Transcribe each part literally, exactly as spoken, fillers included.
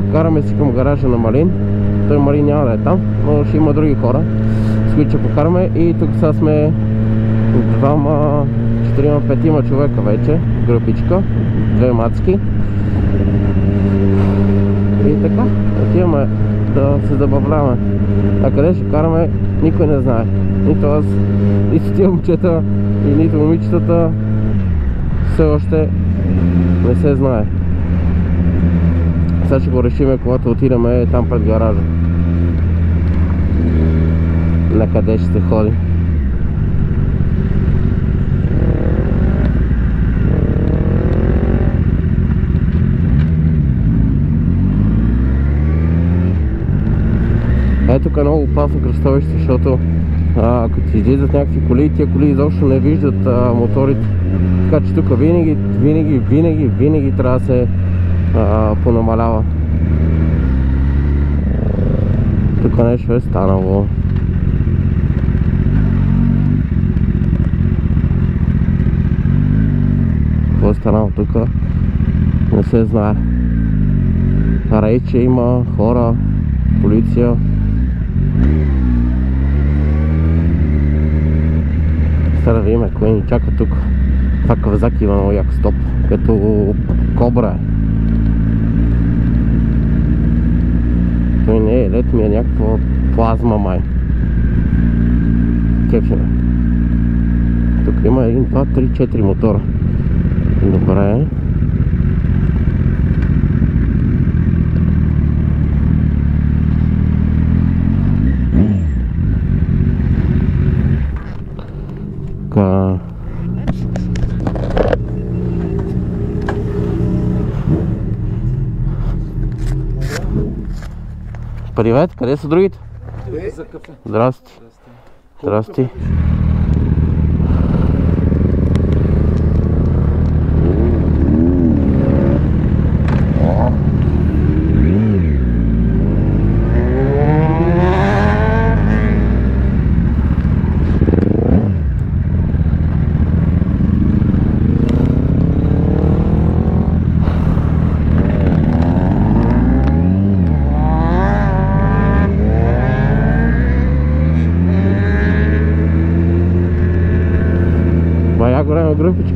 караме си към гаража на Малин. Той Малин няма да е там, но ще има други хора, с които ще покараме. И тук сега сме двама, четирима, петима човека вече, групичка, две мацки. И така, отиваме да се забавляваме. А къде ще караме, никой не знае. Нито аз, нито тия момчета и нито момичетата, все още не се знае. Сега ще го решиме, когато отидем там пред гаража. На къде ще се ходи. Ето тук е много опасно кръстовище, защото а, ако ти излизат някакви коли, тия коли изобщо не виждат а, моторите. Така че тук винаги, винаги, винаги, винаги трябва да се а, понамалява. Тук нещо е станало. Какво е станало тук? Не се знае. Рече има хора, полиция. Сега да видим кой ни чака тук. Това Кавазаки има много як стоп, като кобра е. Той не е лед, ми е някаква плазма май. Кефиме. Тук има един, два, три, четири мотора. Добре. Така. Привет, къде са другите? За кафе. Здрасти. Здрасти. Бая голяма групичка.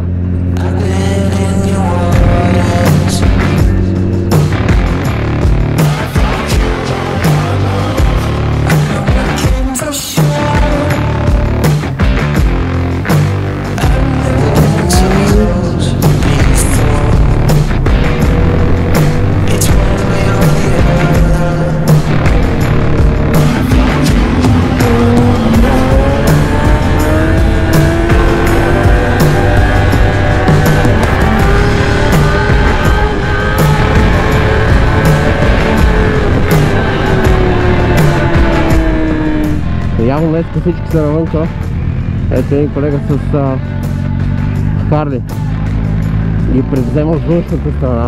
Явно днес всички са навънка. Ето един колега с а, Харли ги превзема от външната страна.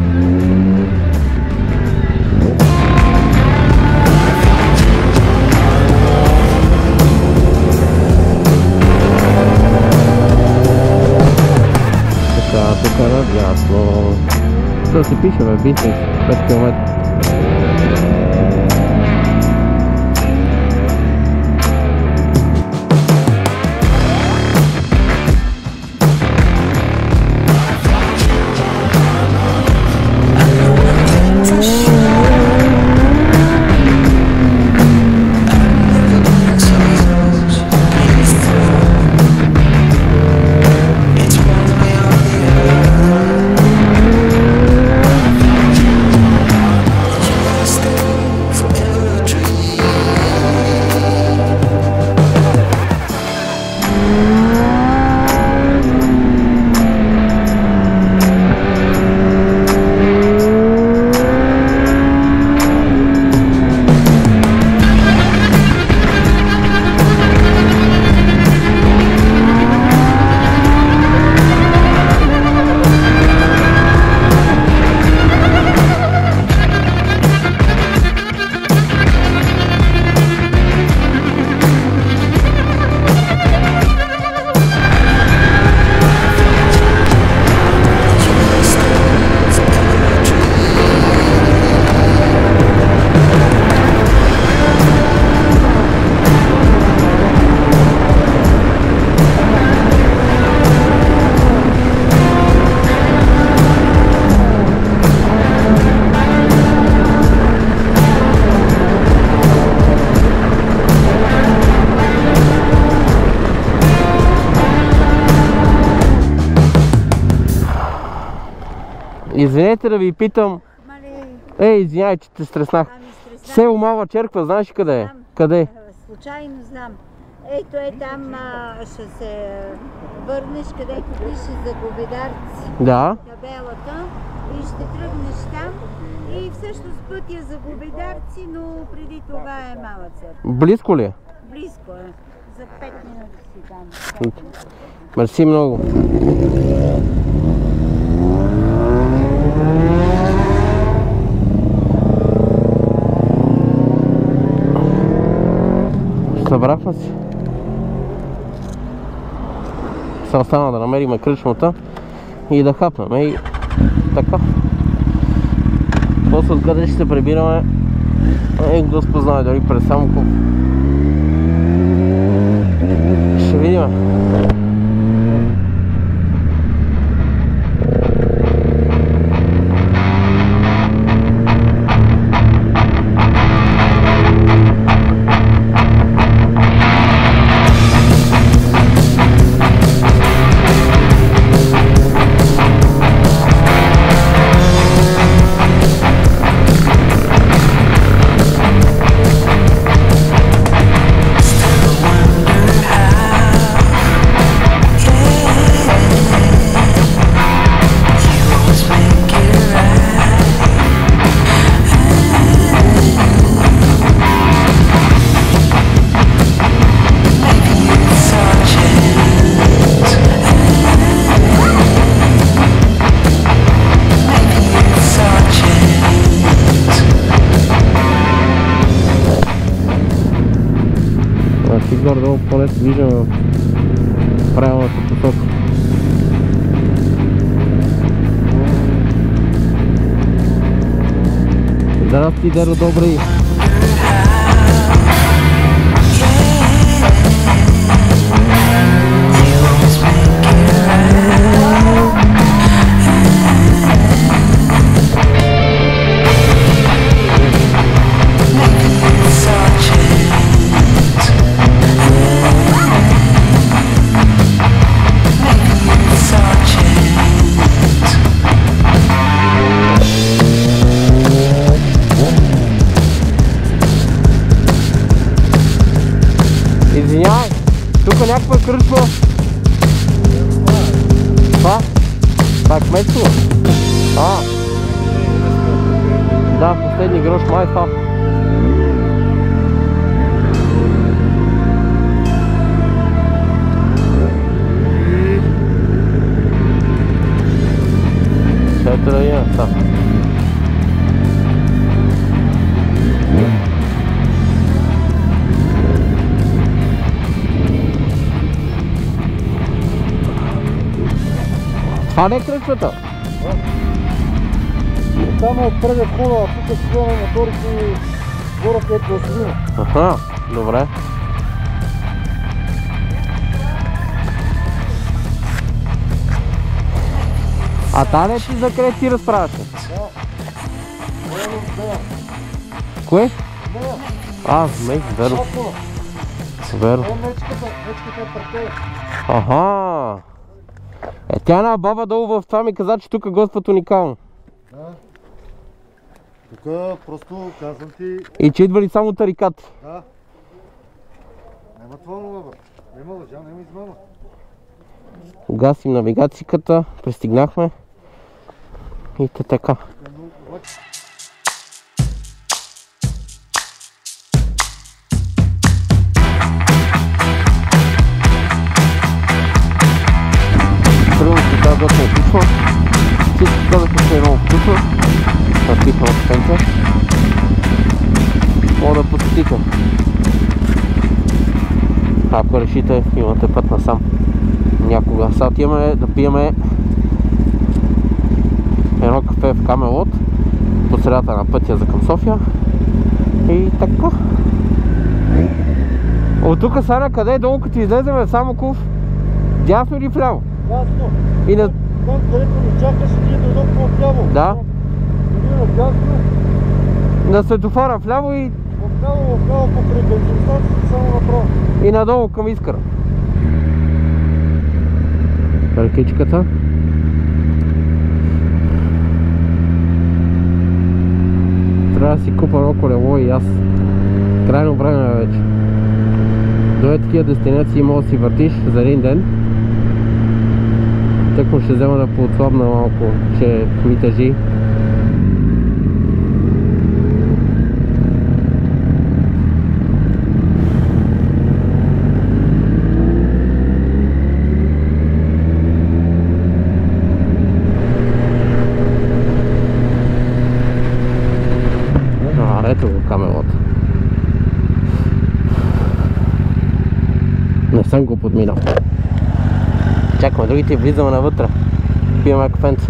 Така, тук е надясно. Тук се пише бе, бизнес, пет километра. Извинете да ви питам. Ей, извинявай, че те стреснах. Село Мала черква, знаеш ли къде е? Къде? Случайно знам. Ето е там, а, ще се върнеш, където пише за Говедарци. Да. Табелата. И ще тръгнеш там. И всъщност пътя за Говедарци, но преди това е Мала църква. Близко ли е? Близко е. За пет минути си там. Мерси много. Събрахме се. Сега остана да намерим кръчмата и да хапнем. И така. После откъде ще се прибираме, е, Господ знае, дали през Самоков. Ще видим. Горе-долу поне се движим в правилната посока. Здрасти, Деро, добри! Извинявай, тук някаква кръчма. Това? Това е кметство? А, да, последни грош, май това. Ето да има това. Това не е кръчмата? Там е отпреде входа, а тук си гледаме моторите и горе където да седим. Аха, добре. А та не ти за къде ти разправяше? Да. Кое? Да. А, меч, веро. Веро. Това е мечката, мечката е пред. Аха. Е, тя една баба долу в това ми каза, че тук е Господ уникално. Да. Тук просто казвам ти... И че идвали само тарикати. Да. Няма това много, бе. Няма лъжа, няма измама. Гасим навигацията, пристигнахме. И те така. Да се опитва. Всички казаха, че е много вкусно. Натихна от център. Мога да посетите. Ако решите, имате път насам. Някога. Сега отиваме да пиеме едно кафе в Камелот по средата на пътя за към София. И така. От тук сега къде е долу, като излеземе в Самоков? Дясно или вляво? Ясно. И на... Там, където ни чакаш, ние дойдох по-вляво. Да. И ние дясно. На светофара вляво и... Вляво, вляво покрай бензиностанцията, само направо. И надолу към Искъра. Ръкичката. трябва да си купа едно колело и аз. Крайно време е вече. До е такива дестинации може да си въртиш за един ден. Тъкмо ще взема да поотслабна малко, че ми тежи. Ето го камелото. Не съм го подминал. Чакаме другите и влизаме навътре. Пиваме кафенце.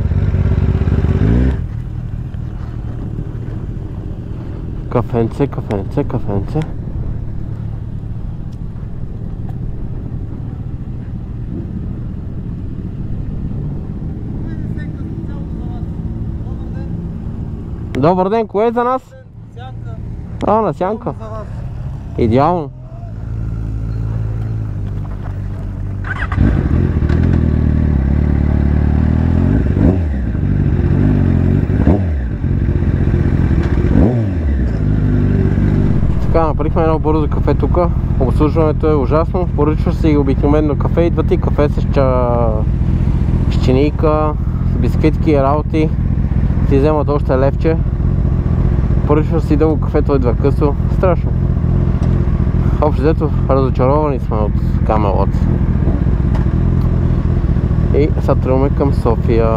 Кафенце, кафенце, кафенце. Добър ден, кое е за нас? Сянка. А, на сянка. За вас. Идеално. Така, направихме едно бързо кафе тук. Обслужването е ужасно. Поръчваш си обикновено кафе, идват и кафе с пещенийка, с бисквитки и работи. Си вземат още левче. Поръчваш си дълго кафе, той идва късо. Страшно. Общо взето, разочаровани сме от Камелот. И сега тръгваме към София.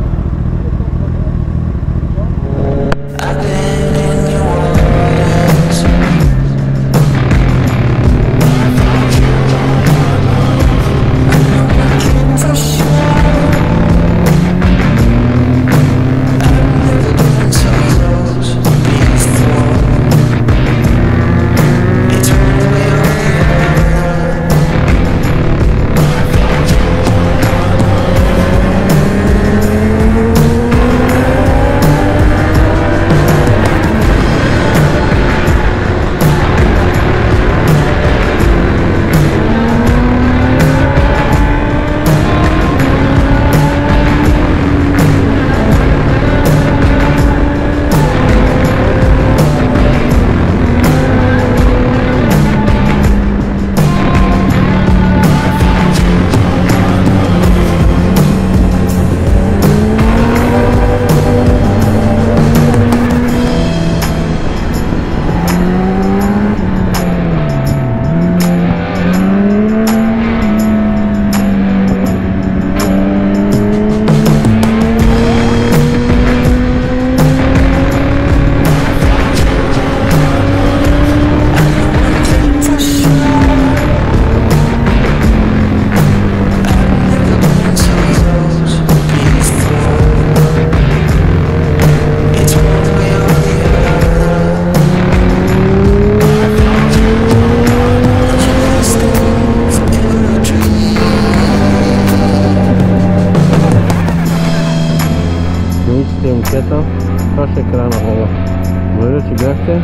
Това ще е края на влога. Благодаря, че гледахте.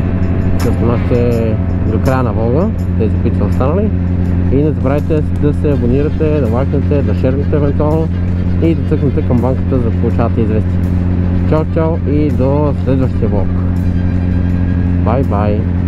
Да останахте до края на влога, тези, които са останали. И не забравяйте да се абонирате, да лайкнете, да шернете евентуално и да цъкнете камбанката, за да получавате известия. Чао, чао и до следващия влог. Бай, бай!